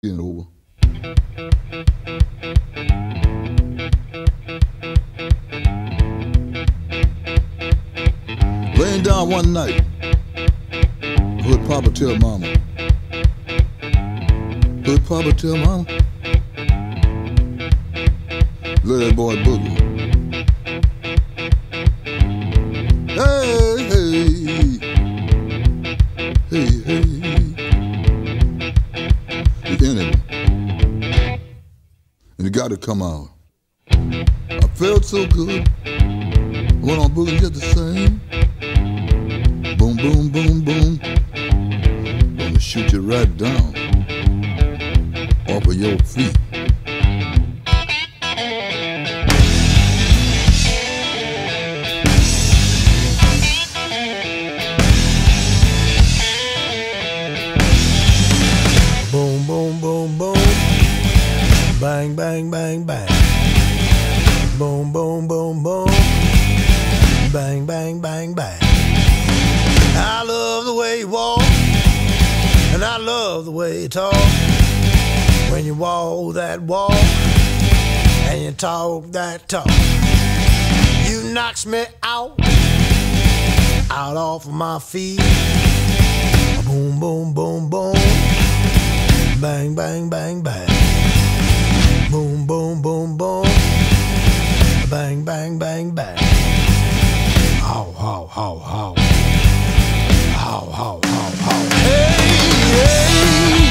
Getting over. Laying down one night, heard Papa tell Mama. Heard Papa tell Mama, let that boy boogie. Hey, hey, hey, hey. The enemy. And it got to come out. I felt so good. I went on boogie just the same. Boom, boom, boom, boom. Gonna shoot you right down off of your feet. Boom, boom, boom, boom. Bang, bang, bang, bang. Boom, boom, boom, boom. Bang, bang, bang, bang. I love the way you walk, and I love the way you talk. When you walk that walk, and you talk that talk, you knocks me out off of my feet. Boom, boom, boom, boom. Bang, bang, bang, bang. Boom, boom, boom, boom. Bang, bang, bang, bang. How, how, how, how. How, how, how, how. Hey, hey.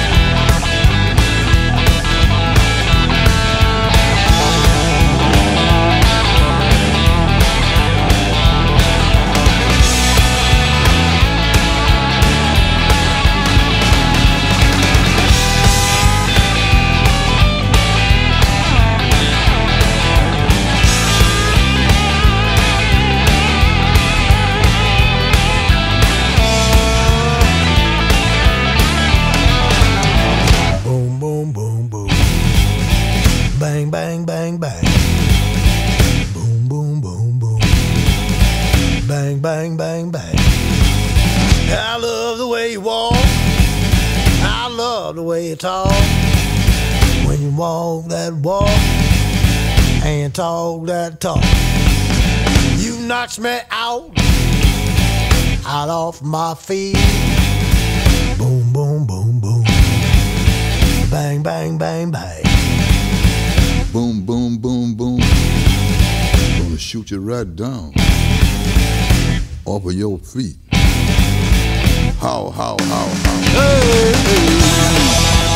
Bang, bang, bang, bang. Boom, boom, boom, boom. Bang, bang, bang, bang. I love the way you walk. I love the way you talk. When you walk that walk and you talk that talk, you knocks me out off my feet. Boom, boom, boom, boom. Bang, bang, bang, bang. Boom, boom, boom, boom. Gonna shoot you right down off of your feet. How, how, how, how. Hey, hey.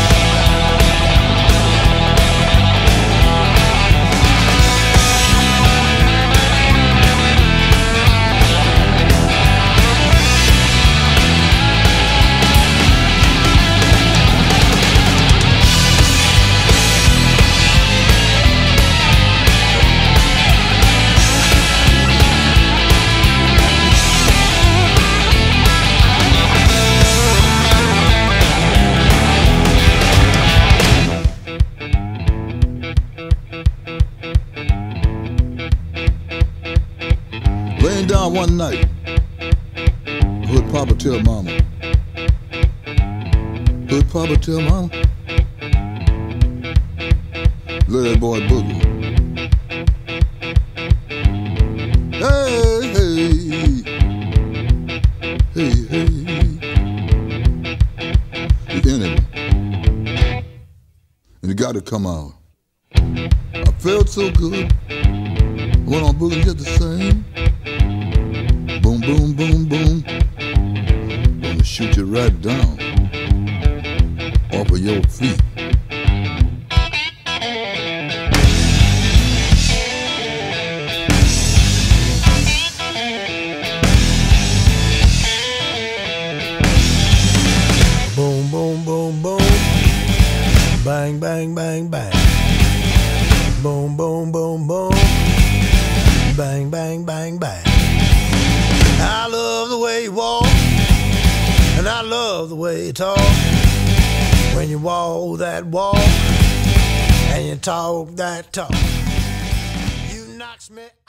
Laying down one night, heard Papa tell Mama. Heard Papa tell Mama, let that boy boogie. Hey, hey, hey, hey. The enemy. And it got to come out. I felt so good. I went on boogie just the same. Boom, boom, boom, boom. Gonna shoot you right down off of your feet. Boom, boom, boom, boom. Bang, bang, bang, bang. Boom, boom, boom, boom. Bang, bang, bang, bang. I love the way you walk, and I love the way you talk. When you walk that walk, and you talk that talk, you knocks me